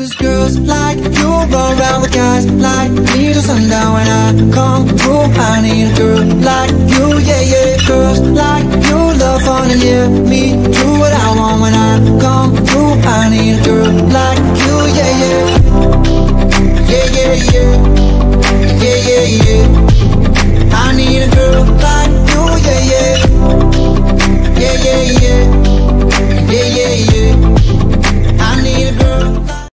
'Cause girls like you run around with guys like me till sundown. When I come through, I need a girl like you, yeah.